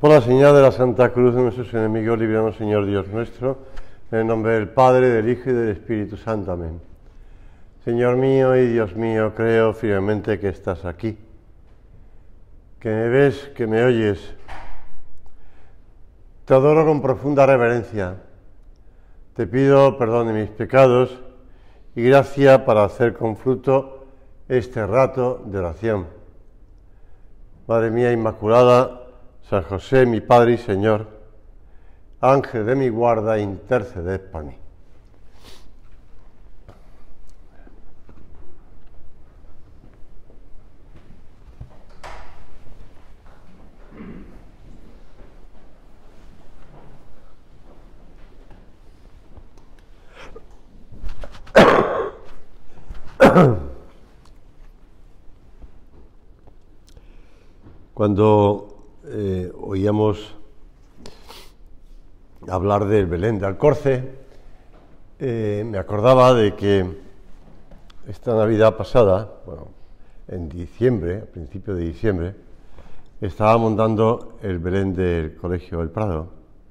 Por la señal de la Santa Cruz de nuestros enemigos, líbranos, Señor Dios nuestro, en el nombre del Padre, del Hijo y del Espíritu Santo. Amén. Señor mío y Dios mío, creo firmemente que estás aquí, que me ves, que me oyes. Te adoro con profunda reverencia. Te pido perdón de mis pecados y gracia para hacer con fruto este rato de oración. Madre mía Inmaculada, San José, mi Padre y Señor, Ángel de mi guarda, interceded por mí. Cuando oíamos hablar del Belén de Alcorce, me acordaba de que esta Navidad pasada, bueno, en diciembre, a principios de diciembre, estaba montando el Belén del Colegio El Prado,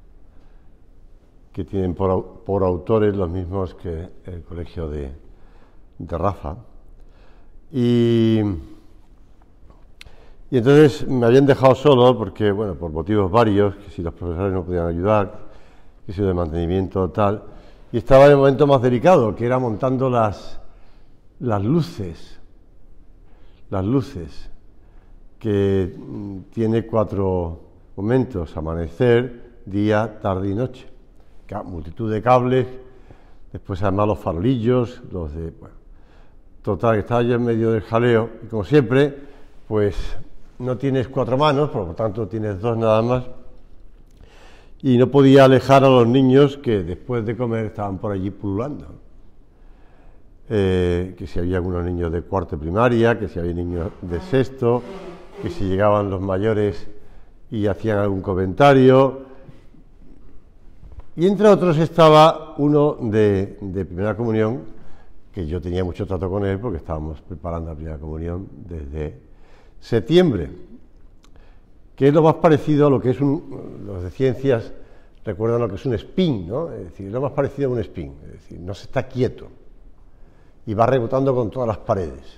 que tienen por autores los mismos que el Colegio de Rafa. Y entonces me habían dejado solo porque, bueno, por motivos varios, que si los profesores no podían ayudar, que si de mantenimiento tal, y estaba en el momento más delicado, que era montando las luces, que tiene 4 momentos: amanecer, día, tarde y noche, multitud de cables, después además los farolillos, los de, bueno, total, que estaba yo en medio del jaleo, y como siempre, pues no tienes 4 manos, por lo tanto tienes 2 nada más, y no podía alejar a los niños que después de comer estaban por allí pululando. Que si había algunos niños de cuarto de primaria, que si había niños de sexto, que si llegaban los mayores y hacían algún comentario. Y entre otros estaba uno de primera comunión, que yo tenía mucho trato con él porque estábamos preparando la primera comunión desde septiembre, que es lo más parecido a lo que es los de ciencias recuerdan lo que es un spin, ¿no? Es decir, lo más parecido a un spin, es decir, no se está quieto y va rebotando con todas las paredes.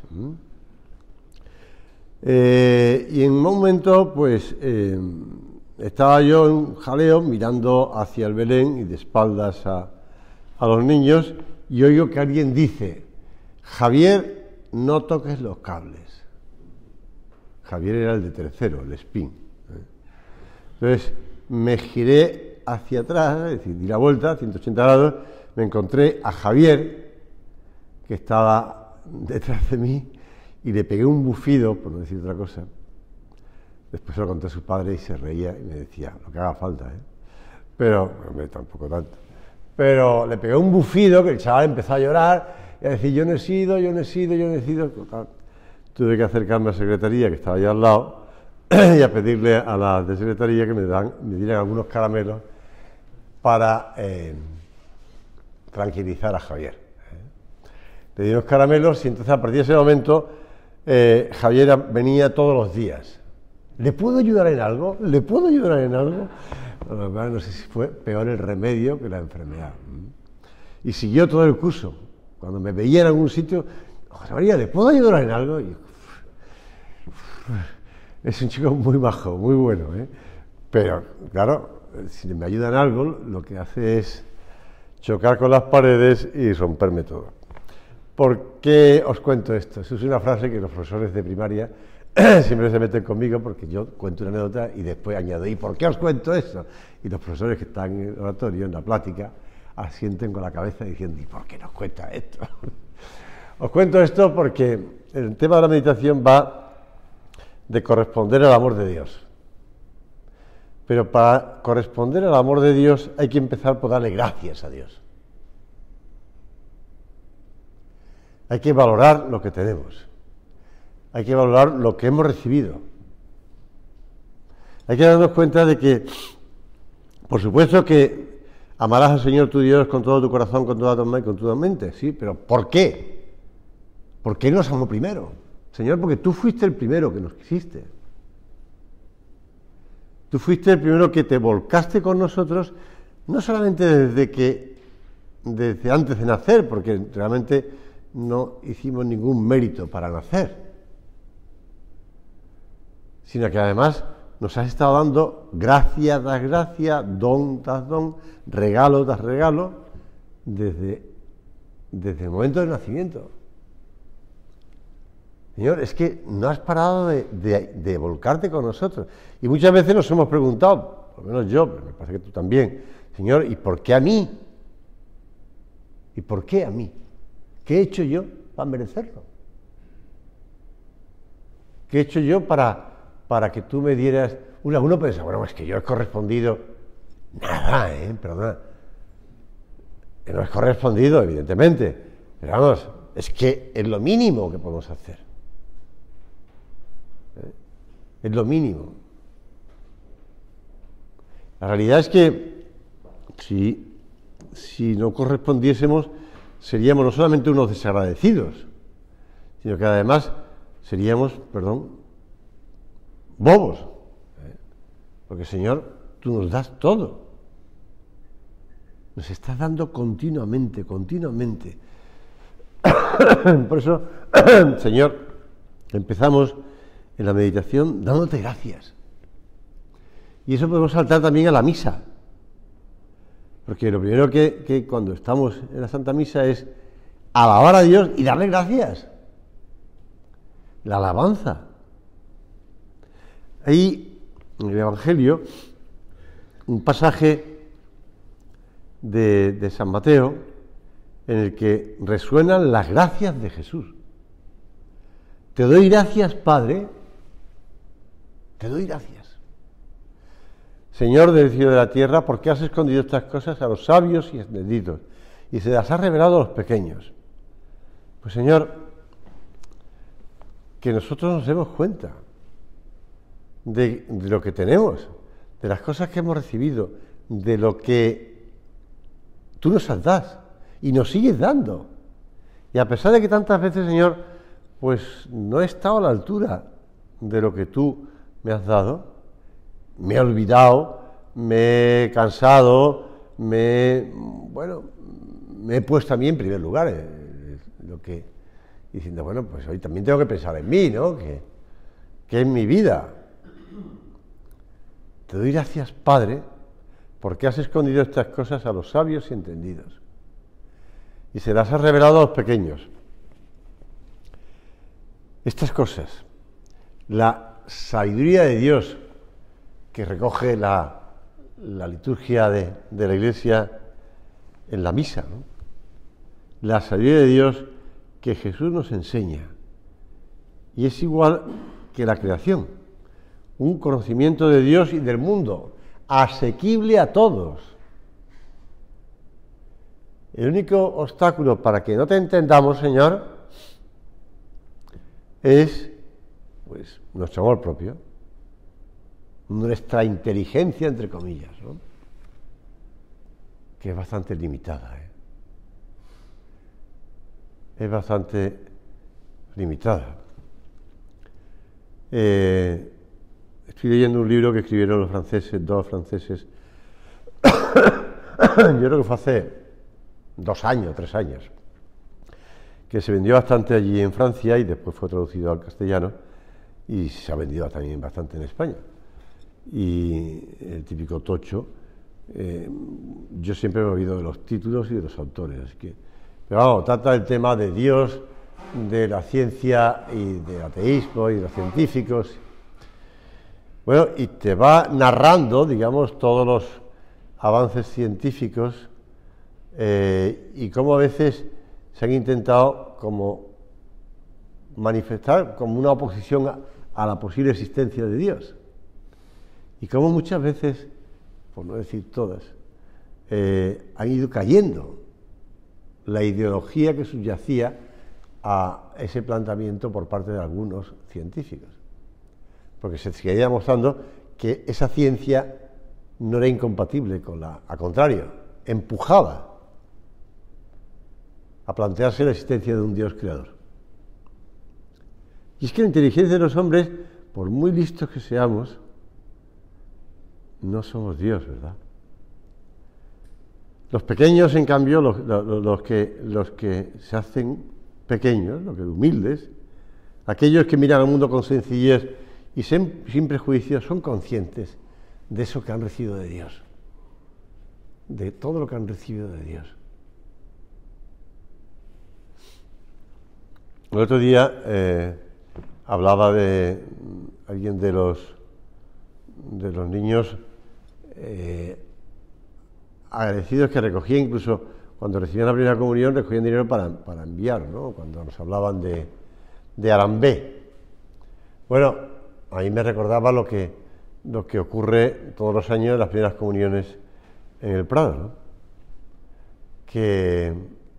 Y en un momento, pues, estaba yo en un jaleo mirando hacia el Belén y de espaldas a los niños, y oigo que alguien dice: Javier, no toques los cables. Javier era el de tercero, el spin. Entonces me giré hacia atrás, es decir, di la vuelta, 180 grados, me encontré a Javier, que estaba detrás de mí, y le pegué un bufido, por no decir otra cosa. Después se lo conté a su padre y se reía y me decía: lo que haga falta, Pero, hombre, tampoco tanto. Pero le pegué un bufido que el chaval empezó a llorar y a decir: yo no he sido. Total. Tuve que acercarme a secretaría, que estaba allá al lado, y a pedirle a la de secretaría que me dieran algunos caramelos para tranquilizar a Javier. Le di unos caramelos y entonces a partir de ese momento Javier venía todos los días. ¿Le puedo ayudar en algo? No sé si fue peor el remedio que la enfermedad. Y siguió todo el curso. Cuando me veía en algún sitio: José María, ¿le puedo ayudar en algo? Y, es un chico muy majo, muy bueno, Pero, claro, si me ayuda en algo, lo que hace es chocar con las paredes y romperme todo. ¿Por qué os cuento esto? Eso es una frase que los profesores de primaria siempre se meten conmigo, porque yo cuento una anécdota y después añado: ¿y por qué os cuento eso? Y los profesores que están en el oratorio, en la plática, asienten con la cabeza diciendo: ¿y por qué nos cuenta esto? Os cuento esto porque el tema de la meditación va de corresponder al amor de Dios. Pero para corresponder al amor de Dios hay que empezar por darle gracias a Dios. Hay que valorar lo que tenemos. Hay que valorar lo que hemos recibido. Hay que darnos cuenta de que, por supuesto que amarás al Señor tu Dios con todo tu corazón, con toda tu alma y con toda tu mente, sí, pero ¿por qué? Porque Él nos amó primero. Señor, porque tú fuiste el primero que nos quisiste. Tú fuiste el primero que te volcaste con nosotros, no solamente desde antes de nacer, porque realmente no hicimos ningún mérito para nacer, sino que además nos has estado dando gracia tras gracia, don tras don, regalo tras regalo, desde el momento del nacimiento. Señor, es que no has parado de volcarte con nosotros. Y muchas veces nos hemos preguntado, por lo menos yo, pero me parece que tú también, Señor, ¿y por qué a mí? ¿Y por qué a mí? ¿Qué he hecho yo para merecerlo? ¿Qué he hecho yo para que tú me dieras? Uno piensa, bueno, es que yo he correspondido. Nada, perdona. No has correspondido, evidentemente. Pero vamos, es que es lo mínimo que podemos hacer. Es lo mínimo. La realidad es que si no correspondiésemos, seríamos no solamente unos desagradecidos, sino que además seríamos, bobos. Porque, Señor, tú nos das todo. Nos estás dando continuamente. Por eso, Señor, empezamos en la meditación dándote gracias. Y eso podemos saltar también a la misa. Porque lo primero que cuando estamos en la Santa Misa es alabar a Dios y darle gracias. La alabanza. Hay en el Evangelio un pasaje de San Mateo en el que resuenan las gracias de Jesús. Te doy gracias, Padre, te doy gracias. Señor del cielo y de la tierra, porque has escondido estas cosas a los sabios y entendidos y se las has revelado a los pequeños. Pues, Señor, que nosotros nos demos cuenta de lo que tenemos, de las cosas que hemos recibido, de lo que tú nos das y nos sigues dando. Y a pesar de que tantas veces, Señor, pues no he estado a la altura de lo que tú me has dado, me he olvidado, me he cansado, me he puesto a mí en primer lugar, diciendo, bueno, pues hoy también tengo que pensar en mí, ¿no? Que es mi vida. Te doy gracias, Padre, porque has escondido estas cosas a los sabios y entendidos y se las has revelado a los pequeños. Estas cosas, la sabiduría de Dios que recoge la liturgia de la Iglesia en la misa, ¿no? La sabiduría de Dios que Jesús nos enseña, y es igual que la creación, un conocimiento de Dios y del mundo, asequible a todos. El único obstáculo para que no te entendamos, Señor, es pues nuestro amor propio, nuestra inteligencia, entre comillas, ¿no? Que es bastante limitada, es bastante limitada. Estoy leyendo un libro que escribieron los franceses, dos franceses, yo creo que fue hace 2 años, 3 años, que se vendió bastante allí en Francia y después fue traducido al castellano y se ha vendido también bastante en España. Y el típico tocho, yo siempre me he oído de los títulos y de los autores, así que, pero vamos, trata el tema de Dios, de la ciencia y del ateísmo y de los científicos. Bueno, y te va narrando, digamos, todos los avances científicos y cómo a veces se han intentado como manifestar como una oposición a la posible existencia de Dios. Y cómo muchas veces, por no decir todas, han ido cayendo la ideología que subyacía a ese planteamiento por parte de algunos científicos. Porque se seguía demostrando que esa ciencia no era incompatible con la, al contrario, empujaba a plantearse la existencia de un Dios creador. Y es que la inteligencia de los hombres, por muy listos que seamos, no somos Dios, ¿verdad? Los pequeños, en cambio, los que se hacen pequeños, los que humildes, aquellos que miran al mundo con sencillez y sin prejuicios, son conscientes de eso que han recibido de Dios, de todo lo que han recibido de Dios. El otro día hablaba de alguien de los niños agradecidos que recogían, incluso cuando recibían la primera comunión, recogían dinero para enviar, ¿no? Cuando nos hablaban de Arambé. Bueno, a mí me recordaba lo que ocurre todos los años en las primeras comuniones en el Prado, ¿no? Que,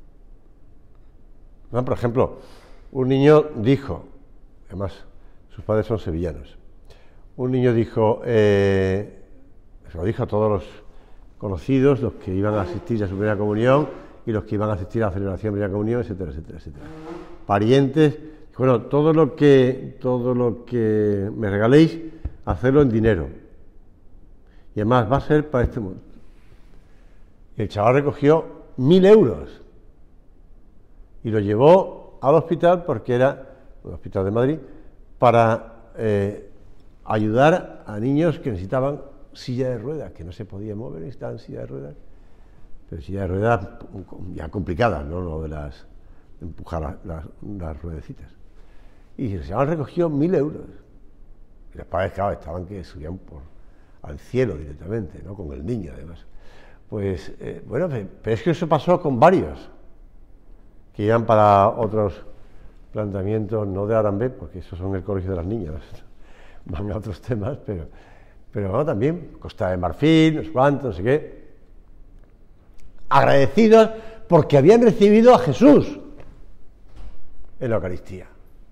bueno, por ejemplo, un niño dijo, además sus padres son sevillanos, un niño dijo, se lo dijo a todos los conocidos, los que iban a asistir a su primera comunión y los que iban a asistir a la celebración de primera comunión, etcétera, etcétera, etcétera. Parientes, bueno, todo lo que me regaléis, hacerlo en dinero. Y además va a ser para este mundo. Y el chaval recogió 1.000 euros y lo llevó al hospital, porque era un hospital de Madrid, para ayudar a niños que necesitaban silla de ruedas, que no se podían mover, necesitaban silla de ruedas, pero silla de ruedas ya complicadas, no lo de empujar las ruedecitas. Y el chaval recogió 1.000 euros. Y los padres, claro, estaban que subían al cielo directamente, ¿no? Con el niño, además. Pues, bueno, pero es que eso pasó con varios, que iban para otros planteamientos, no de Arambé, porque esos son el colegio de las niñas, van a otros temas, pero bueno, también, Costa de Marfil, no sé cuánto, no sé qué, agradecidos porque habían recibido a Jesús en la Eucaristía.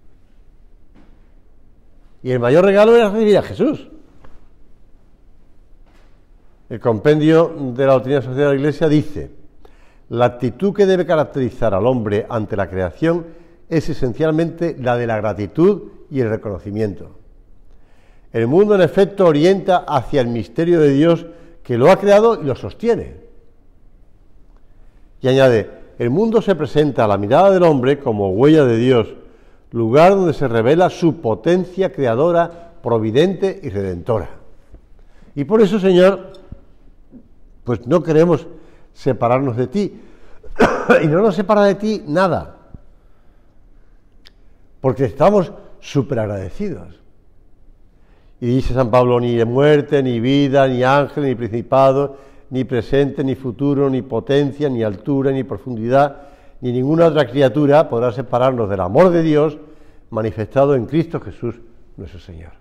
Y el mayor regalo era recibir a Jesús. El compendio de la doctrina social de la Iglesia dice: la actitud que debe caracterizar al hombre ante la creación es esencialmente la de la gratitud y el reconocimiento. El mundo, en efecto, orienta hacia el misterio de Dios que lo ha creado y lo sostiene. Y añade: el mundo se presenta a la mirada del hombre como huella de Dios, lugar donde se revela su potencia creadora, providente y redentora. Y por eso, Señor, pues no queremos separarnos de ti, y no nos separa de ti nada, porque estamos súper agradecidos. Y dice San Pablo: ni de muerte, ni vida, ni ángel, ni principado, ni presente, ni futuro, ni potencia, ni altura, ni profundidad, ni ninguna otra criatura podrá separarnos del amor de Dios manifestado en Cristo Jesús, nuestro Señor.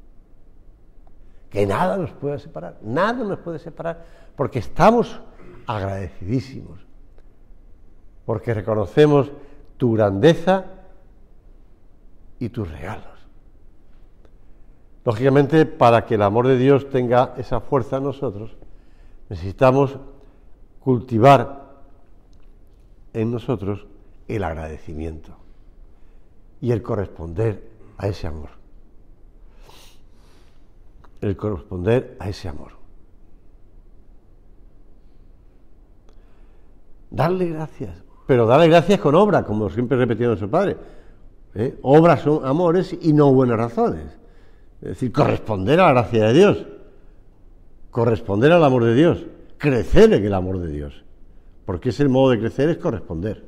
Que nada nos puede separar, porque estamos agradecidísimos, porque reconocemos tu grandeza y tus regalos. Lógicamente, para que el amor de Dios tenga esa fuerza en nosotros, necesitamos cultivar en nosotros el agradecimiento y el corresponder a ese amor. El corresponder a ese amor. Darle gracias, pero darle gracias con obra, como siempre repetía nuestro Padre. Obras son amores y no buenas razones. Es decir, corresponder a la gracia de Dios, corresponder al amor de Dios, crecer en el amor de Dios, porque es el modo de crecer, es corresponder.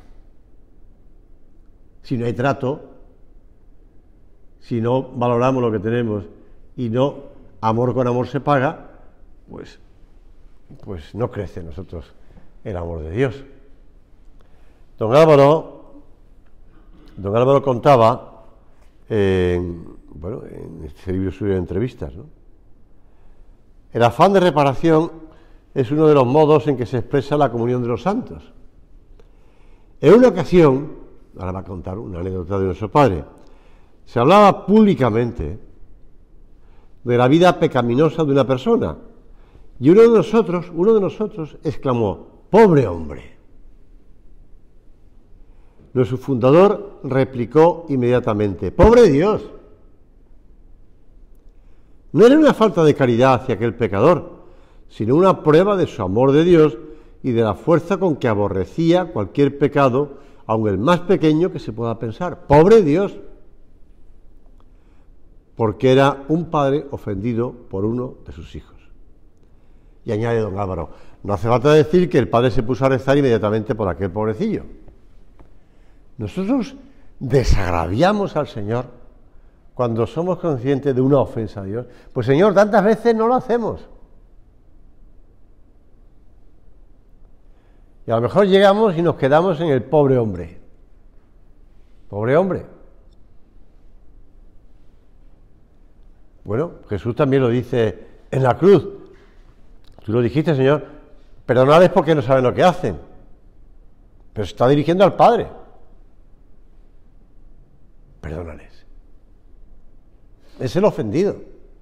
Si no hay trato, si no valoramos lo que tenemos y no amor con amor se paga, pues no crece en nosotros el amor de Dios. Don Álvaro contaba en este libro suyo de entrevistas, ¿no? El afán de reparación es uno de los modos en que se expresa la comunión de los santos. En una ocasión, ahora va a contar una anécdota de nuestro Padre, se hablaba públicamente de la vida pecaminosa de una persona, y uno de nosotros exclamó: ¡pobre hombre! Nuestro fundador replicó inmediatamente: ¡pobre Dios! No era una falta de caridad hacia aquel pecador, sino una prueba de su amor de Dios y de la fuerza con que aborrecía cualquier pecado, aun el más pequeño que se pueda pensar. ¡Pobre Dios! Porque era un padre ofendido por uno de sus hijos. Y añade don Álvaro, no hace falta decir que el padre se puso a rezar inmediatamente por aquel pobrecillo. Nosotros desagraviamos al Señor cuando somos conscientes de una ofensa a Dios. Pues Señor, tantas veces no lo hacemos. Y a lo mejor llegamos y nos quedamos en el pobre hombre. Pobre hombre. Bueno, Jesús también lo dice en la cruz. Tú lo dijiste, Señor, perdonadles porque no saben lo que hacen. Pero se está dirigiendo al Padre. Perdónales. Es el ofendido.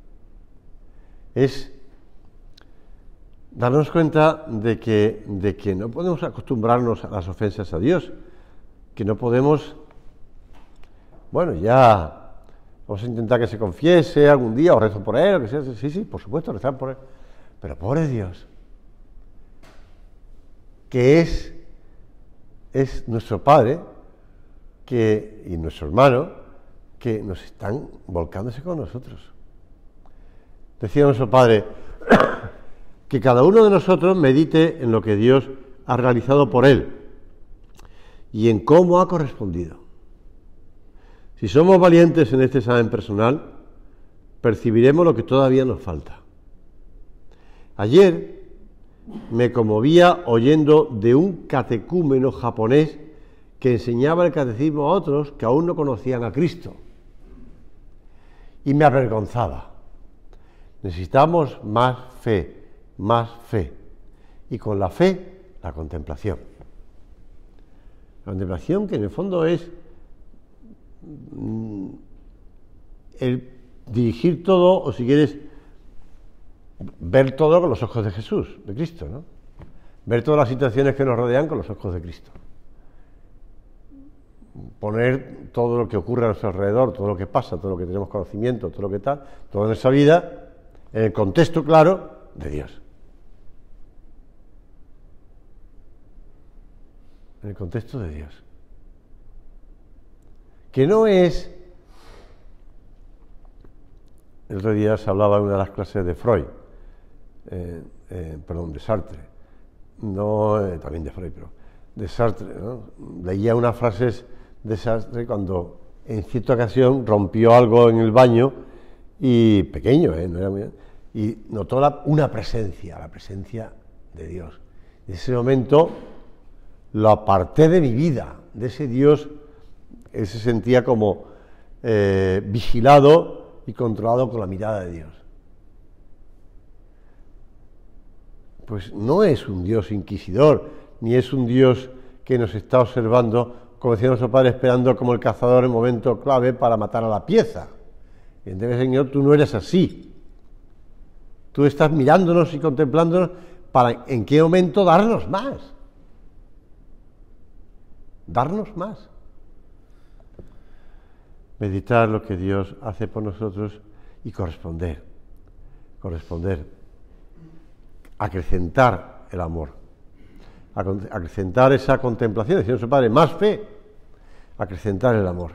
Es darnos cuenta de que no podemos acostumbrarnos a las ofensas a Dios, que no podemos, bueno, ya vamos a intentar que se confiese algún día o rezo por él, o que sea, sí, por supuesto, rezar por él, pero pobre Dios, que es nuestro Padre y nuestro hermano, que nos están volcándose con nosotros. Decía nuestro Padre, que cada uno de nosotros medite en lo que Dios ha realizado por él y en cómo ha correspondido. Si somos valientes en este examen personal, percibiremos lo que todavía nos falta. Ayer me conmovía oyendo de un catecúmeno japonés que enseñaba el catecismo a otros que aún no conocían a Cristo. Y me avergonzaba. Necesitamos más fe. Y con la fe, la contemplación. La contemplación que en el fondo es el dirigir todo, o si quieres, ver todo con los ojos de Jesús, de Cristo, ¿no? Ver todas las situaciones que nos rodean con los ojos de Cristo. Poner todo lo que ocurre a nuestro alrededor, todo lo que pasa, todo lo que tenemos conocimiento, todo lo que tal, toda nuestra vida, en el contexto claro de Dios. En el contexto de Dios. Que no es... El otro día se hablaba en una de las clases de Freud, de Sartre, también de Freud, pero de Sartre, ¿no? Leía unas frases de Sartre cuando en cierta ocasión rompió algo en el baño, y pequeño, no era muy... y notó una presencia, la presencia de Dios. En ese momento lo aparté de mi vida, de ese Dios. Él se sentía como vigilado y controlado con la mirada de Dios. Pues no es un Dios inquisidor, ni es un Dios que nos está observando, como decía nuestro Padre, esperando como el cazador en momento clave para matar a la pieza. Y entonces, Señor, tú no eres así. Tú estás mirándonos y contemplándonos para en qué momento darnos más. Darnos más. Meditar lo que Dios hace por nosotros y corresponder. Acrecentar el amor. Acrecentar esa contemplación. Decía nuestro Padre, más fe. Acrecentar el amor.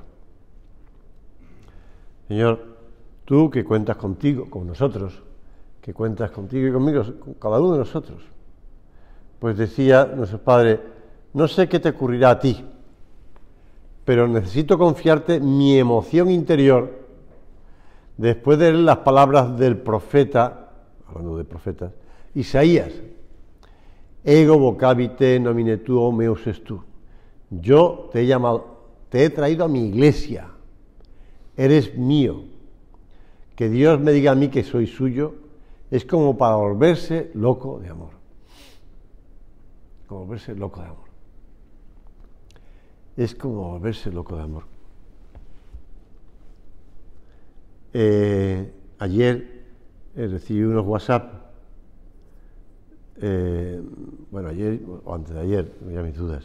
Señor, tú que cuentas contigo, con nosotros, que cuentas contigo y conmigo, con cada uno de nosotros. Pues decía nuestro Padre, no sé qué te ocurrirá a ti, pero necesito confiarte mi emoción interior después de leer las palabras del profeta, hablando de profetas, Isaías, ego vocabite nomine tuo meus est tu. Yo te he llamado, te he traído a mi iglesia, eres mío. Que Dios me diga a mí que soy suyo es como para volverse loco de amor. Como volverse loco de amor. Es como volverse loco de amor. Ayer recibí unos WhatsApp, ayer o antes de ayer, ya mis dudas,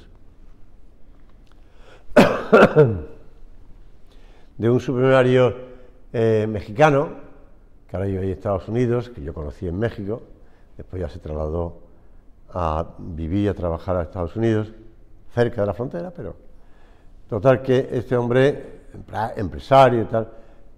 de un supermercario mexicano que ahora vive ahí en Estados Unidos, que yo conocí en México, después ya se trasladó a vivir y a trabajar a Estados Unidos, cerca de la frontera, pero total que este hombre, empresario y tal,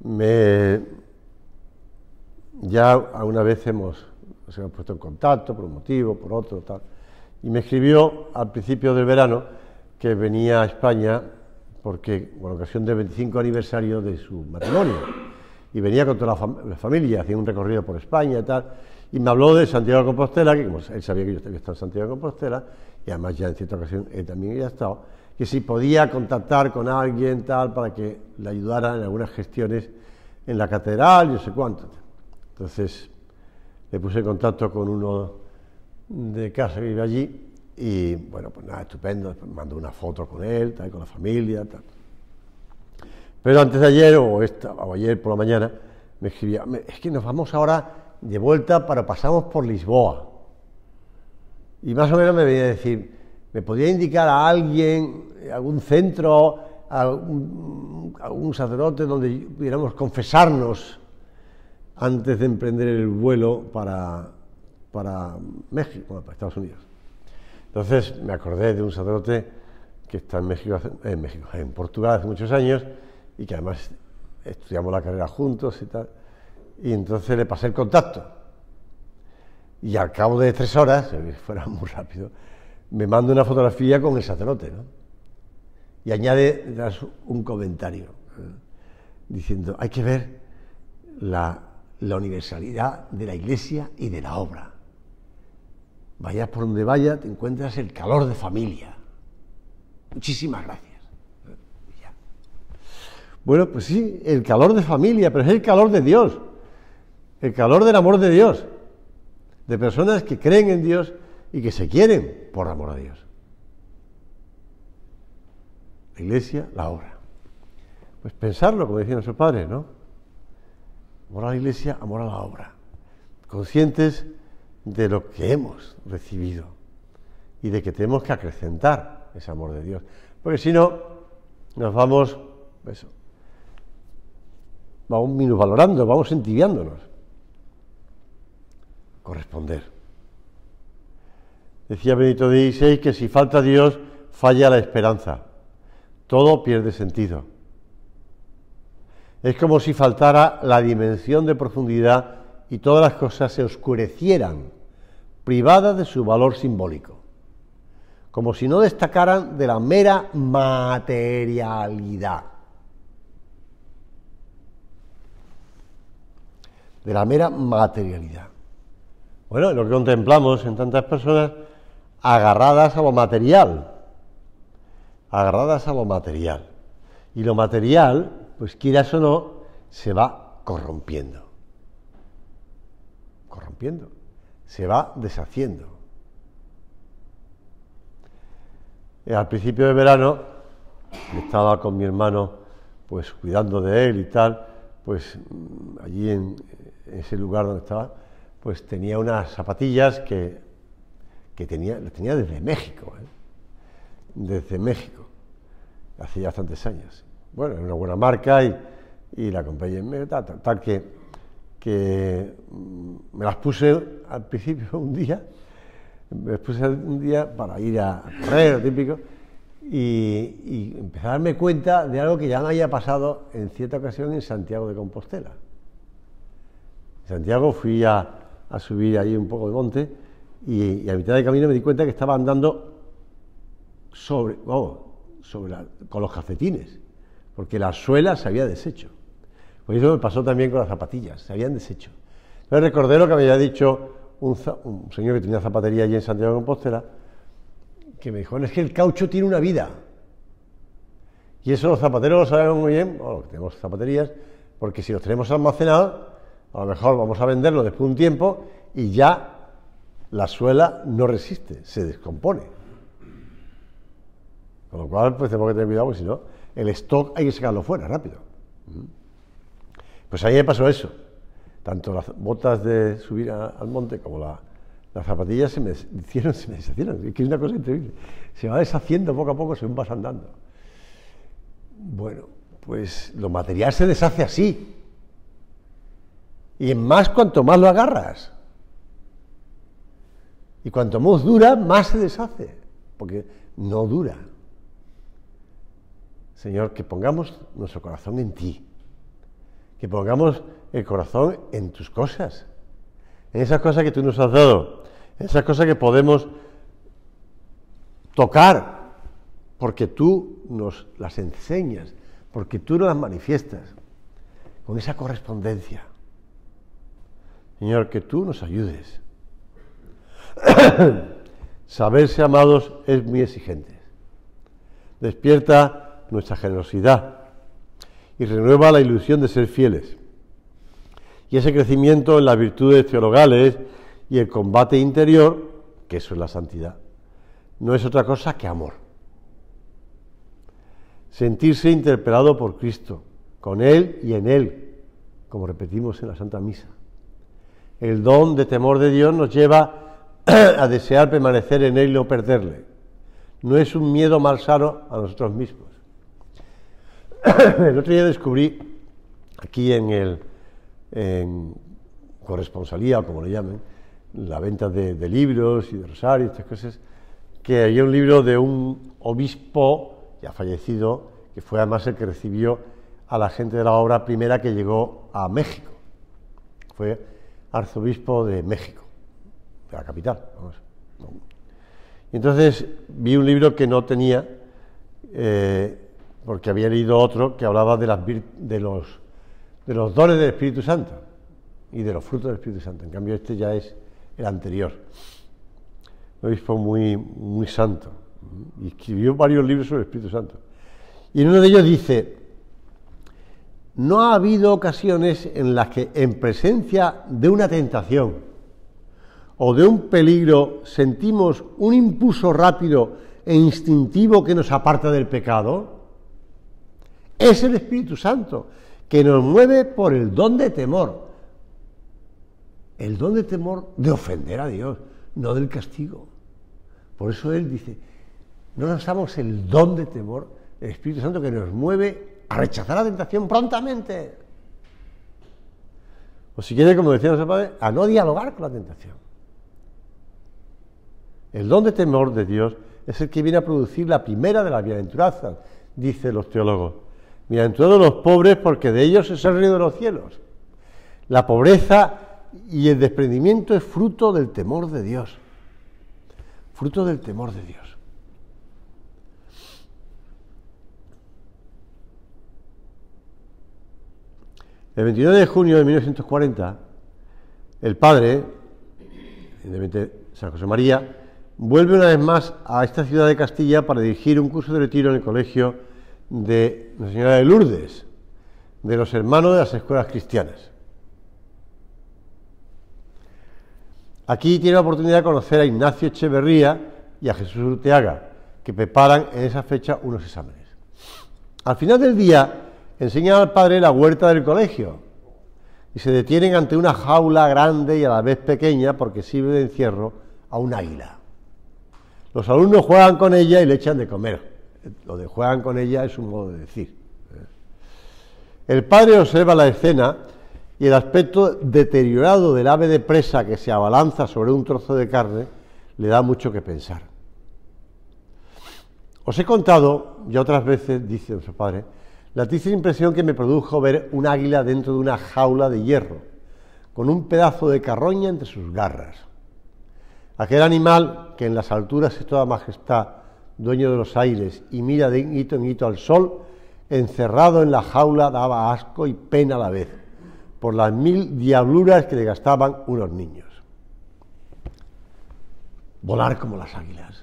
ya alguna vez nos hemos puesto en contacto por un motivo, por otro, tal, y me escribió al principio del verano que venía a España porque, con ocasión del 25 aniversario de su matrimonio, y venía con toda la familia, hacía un recorrido por España y tal, y me habló de Santiago de Compostela, que como él sabía que yo había estado en Santiago de Compostela, y además ya en cierta ocasión él también había estado, que si podía contactar con alguien tal para que le ayudara en algunas gestiones en la catedral y no sé cuánto. Entonces le puse en contacto con uno de casa que vive allí y bueno, pues nada, estupendo, me mandó una foto con él, tal, con la familia, tal. Pero antes de ayer o ayer por la mañana me escribía, es que nos vamos ahora de vuelta, pero pasamos por Lisboa. Y más o menos me venía a decir, ¿me podría indicar a alguien, algún centro, algún sacerdote donde pudiéramos confesarnos antes de emprender el vuelo para México, bueno, para Estados Unidos? Entonces me acordé de un sacerdote que está en Portugal hace muchos años y que además estudiamos la carrera juntos y tal, y entonces le pasé el contacto. Y al cabo de 3 horas, fuera muy rápido, me manda una fotografía con el sacerdote, ¿no? Y añade un comentario, diciendo, hay que ver la universalidad de la Iglesia y de la obra. Vayas por donde vayas, te encuentras el calor de familia. Muchísimas gracias. Ya. Bueno, pues sí, el calor de familia, pero es el calor de Dios, el calor del amor de Dios, de personas que creen en Dios y que se quieren por amor a Dios. La Iglesia, la obra. Pues pensarlo, como decían nuestros padres, ¿no? Amor a la Iglesia, amor a la obra. Conscientes de lo que hemos recibido y de que tenemos que acrecentar ese amor de Dios. Porque si no, nos vamos minusvalorando, vamos entibiándonos. Corresponder. Decía Benito XVI que si falta Dios, falla la esperanza. Todo pierde sentido. Es como si faltara la dimensión de profundidad y todas las cosas se oscurecieran, privadas de su valor simbólico, como si no destacaran de la mera materialidad. De la mera materialidad. Bueno, lo que contemplamos en tantas personas agarradas a lo material, y lo material, pues quieras o no, se va corrompiendo, se va deshaciendo. Al principio de verano, estaba con mi hermano, pues cuidando de él y tal, pues allí en ese lugar donde estaba, pues tenía unas zapatillas que las tenía desde México, desde México, hace ya bastantes años. Bueno, era una buena marca y la compré en México, tal que me las puse al principio un día para ir a correr, lo típico, y empecé a darme cuenta de algo que ya me había pasado en cierta ocasión en Santiago de Compostela. En Santiago fui a subir ahí un poco de monte y a mitad de camino me di cuenta que estaba andando con los calcetines, porque la suela se había deshecho. Pues eso me pasó también con las zapatillas, se habían deshecho. Entonces recordé lo que me había dicho un señor que tenía zapatería allí en Santiago de Compostela, que me dijo, es que el caucho tiene una vida. Y eso los zapateros lo sabemos muy bien, los que tenemos zapaterías, porque si los tenemos almacenados, a lo mejor vamos a venderlo después de un tiempo y ya la suela no resiste, se descompone. Con lo cual, pues tenemos que tener cuidado, porque si no, el stock hay que sacarlo fuera rápido. Pues a mí me pasó eso. Tanto las botas de subir al monte como las zapatillas se me deshicieron. Es que es una cosa increíble. Se va deshaciendo poco a poco según vas andando. Bueno, pues lo material se deshace así. Y más cuanto más lo agarras. Y cuanto más dura, más se deshace, porque no dura. Señor, que pongamos nuestro corazón en ti, que pongamos el corazón en tus cosas, en esas cosas que tú nos has dado, en esas cosas que podemos tocar, porque tú nos las enseñas, porque tú nos las manifiestas, con esa correspondencia. Señor, que tú nos ayudes. Saberse amados es muy exigente. Despierta nuestra generosidad y renueva la ilusión de ser fieles. Y ese crecimiento en las virtudes teologales y el combate interior, que eso es la santidad, no es otra cosa que amor. Sentirse interpelado por Cristo, con Él y en Él, como repetimos en la Santa Misa. El don de temor de Dios nos lleva a desear permanecer en Él y no perderle. No es un miedo malsano a nosotros mismos. El otro día descubrí, aquí en corresponsalía, o como le llamen, la venta de libros y de rosarios, estas cosas, que había un libro de un obispo ya fallecido, que fue además el que recibió a la gente de la obra primera que llegó a México. Fue arzobispo de México, de la capital. Vamos. Y entonces vi un libro que no tenía, porque había leído otro que hablaba de los dones del Espíritu Santo y de los frutos del Espíritu Santo. En cambio este ya es el anterior. Un obispo muy, muy santo, y escribió varios libros sobre el Espíritu Santo. Y en uno de ellos dice: no ha habido ocasiones en las que en presencia de una tentación o de un peligro sentimos un impulso rápido e instintivo que nos aparta del pecado. Es el Espíritu Santo que nos mueve por el don de temor. El don de temor de ofender a Dios, no del castigo. Por eso él dice: no nos damos el don de temor del Espíritu Santo que nos mueve a rechazar la tentación prontamente. O si quiere, como decía nuestro Padre, a no dialogar con la tentación. El don de temor de Dios es el que viene a producir la primera de las bienaventuranzas, dicen los teólogos. Bienaventurados los pobres, porque de ellos es el reino de los cielos. La pobreza y el desprendimiento es fruto del temor de Dios. Fruto del temor de Dios. El 29 de junio de 1940, el padre, evidentemente San José María, vuelve una vez más a esta ciudad de Castilla para dirigir un curso de retiro en el colegio de Nuestra Señora de Lourdes, de los hermanos de las escuelas cristianas. Aquí tiene la oportunidad de conocer a Ignacio Echeverría y a Jesús Urteaga, que preparan en esa fecha unos exámenes. Al final del día, enseñan al padre la huerta del colegio y se detienen ante una jaula grande y a la vez pequeña porque sirve de encierro a un águila. Los alumnos juegan con ella y le echan de comer. Lo de juegan con ella es un modo de decir. El padre observa la escena y el aspecto deteriorado del ave de presa que se abalanza sobre un trozo de carne le da mucho que pensar. Os he contado ya otras veces, dice nuestro padre, la triste impresión que me produjo ver un águila dentro de una jaula de hierro, con un pedazo de carroña entre sus garras. Aquel animal que en las alturas es toda majestad, dueño de los aires, y mira de hito en hito al sol, encerrado en la jaula daba asco y pena a la vez, por las 1000 diabluras que le gastaban unos niños. Volar como las águilas,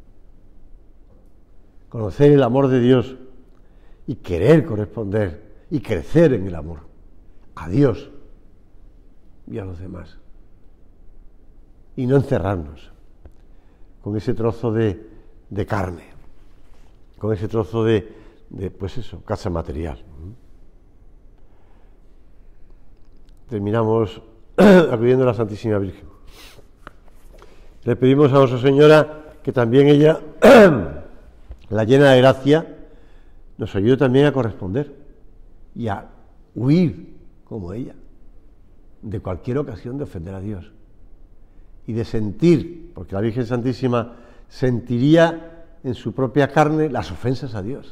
conocer el amor de Dios y querer corresponder y crecer en el amor a Dios y a los demás, y no encerrarnos con ese trozo de carne, con ese trozo de pues eso, casa material. Terminamos acudiendo a la Santísima Virgen. Le pedimos a Nuestra Señora que también ella, la llena de gracia, nos ayude también a corresponder y a huir como ella. de cualquier ocasión de ofender a Dios y de sentir, porque la Virgen Santísima sentiría en su propia carne las ofensas a Dios,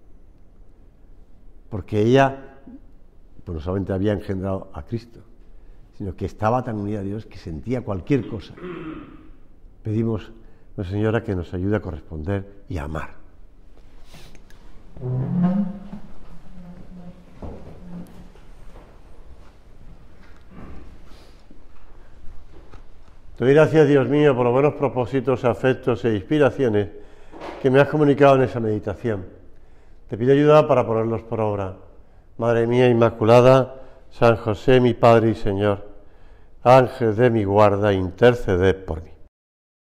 porque ella pues no solamente había engendrado a Cristo, sino que estaba tan unida a Dios que sentía cualquier cosa. Pedimos a Nuestra Señora que nos ayude a corresponder y a amar. Te doy gracias, Dios mío, por los buenos propósitos, afectos e inspiraciones que me has comunicado en esa meditación. Te pido ayuda para ponerlos por obra. Madre mía Inmaculada, San José, mi Padre y Señor, ángel de mi guarda, interceded por mí.